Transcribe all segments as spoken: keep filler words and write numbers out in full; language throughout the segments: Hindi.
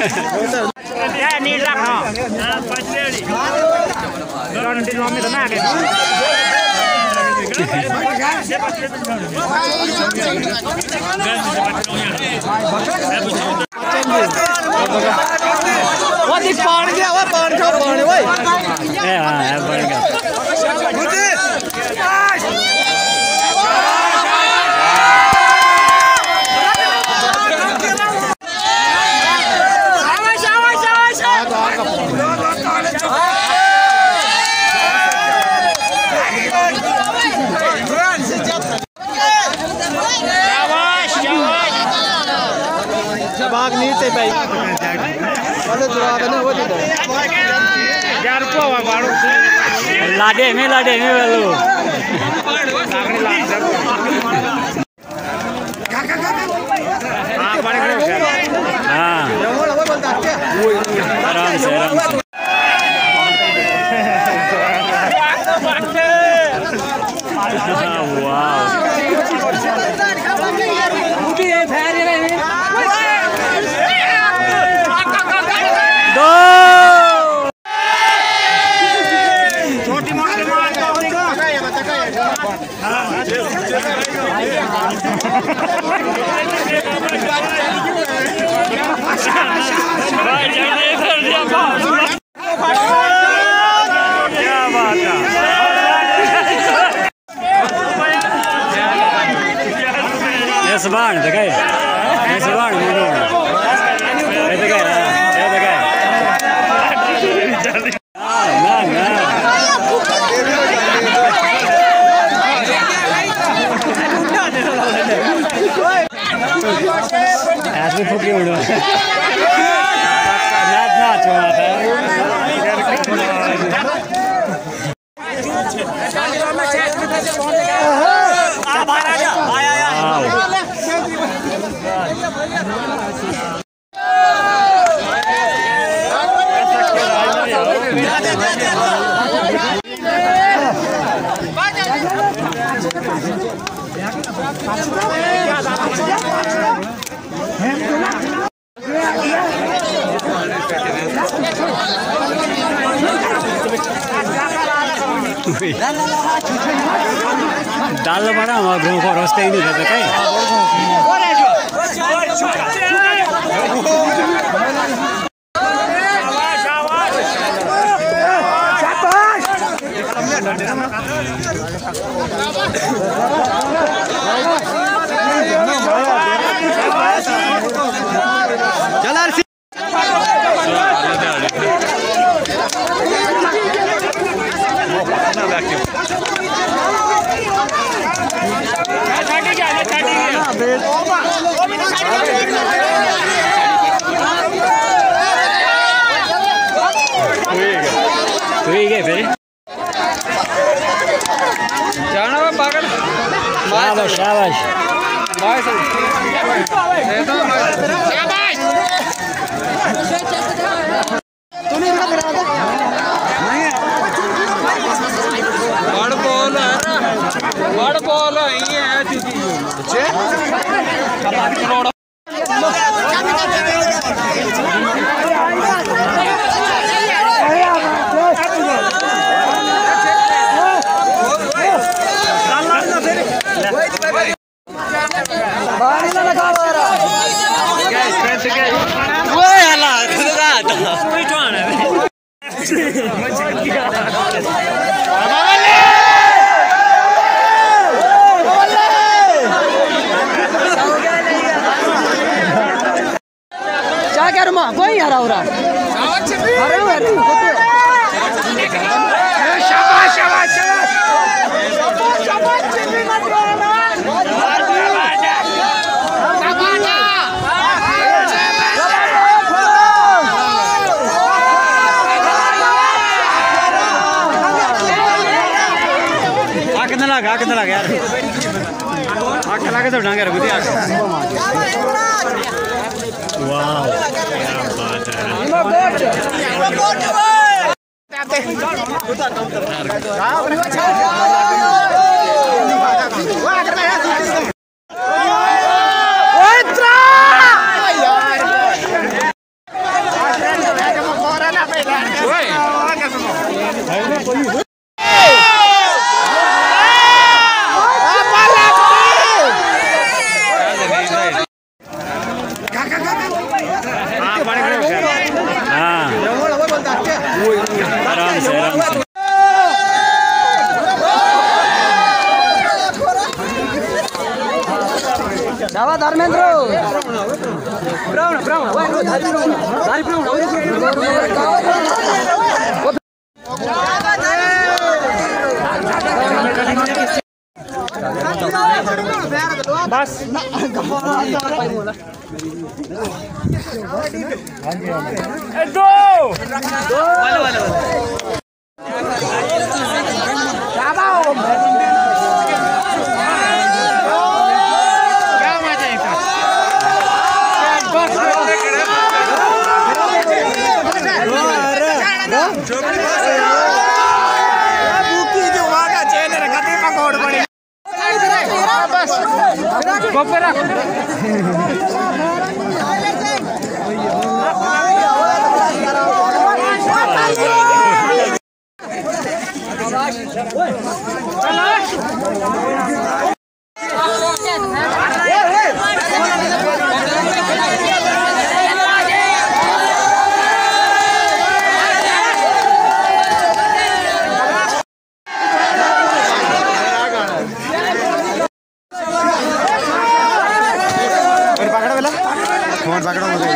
नीट रखना वो दिख पान गया वो पान खा पान वो ए हां है बढ़ गया भाग नीचे पे वाले जवाब है ना वो दे दो यार को बाड़ो लाडे में लाडे में वालो हां बड़े हां आराम से आराम से वाह क्या बात है ये सबान देखाए ये सबान ये देखाए ये देखाए ना ना ऐसे फुकी उड़ो नाच नाच रहा था दाल बड़ा हमारा गाँव को रास्ते ही नहीं रहते कहीं ठीक है फिर जाना है पागल शाबाश शाबाश शाबाश तूने इनका करा था नहीं बड़ बॉल है ना बड़ बॉल है ये है दीदी अच्छे करोड़ क्या क्या रुमा कोई हरा हो रहा अरे अरे शाबाश शाबाश कितना लगा कितना लगा यार आग लगा तो डांगे रखो दिया वाह क्या बात है जावा धर्मेंद्र ब्राउन ब्राउन धारी ब्राउन बस दो दो वाले वाले फोन पकड़ो मुझे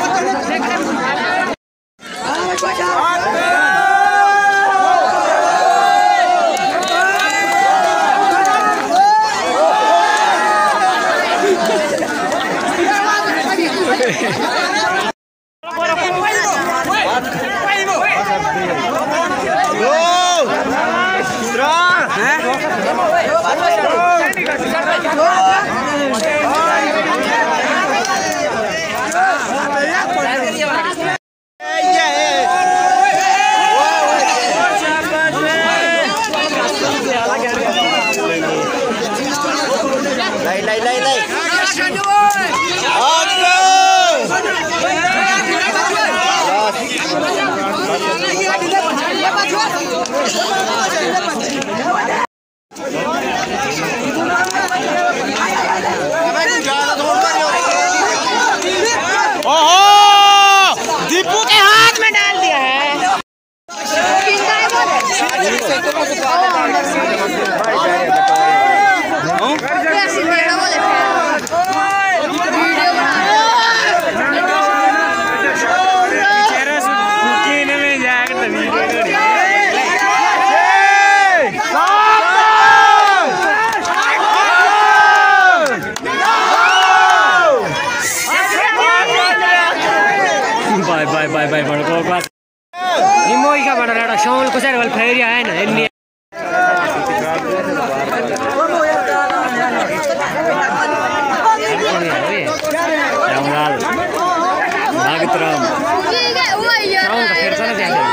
बाय बाय बाय बड़को बस निमोई का बड़ा लड़ा शौल को सर वाल फेरिया है ना इन्नी रामलाल नागतराम शौल का फेर चला जाएगा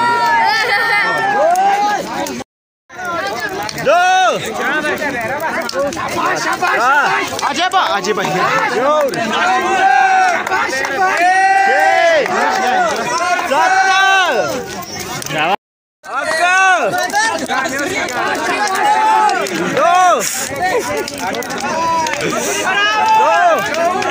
दो अजय बा अजय भाई दो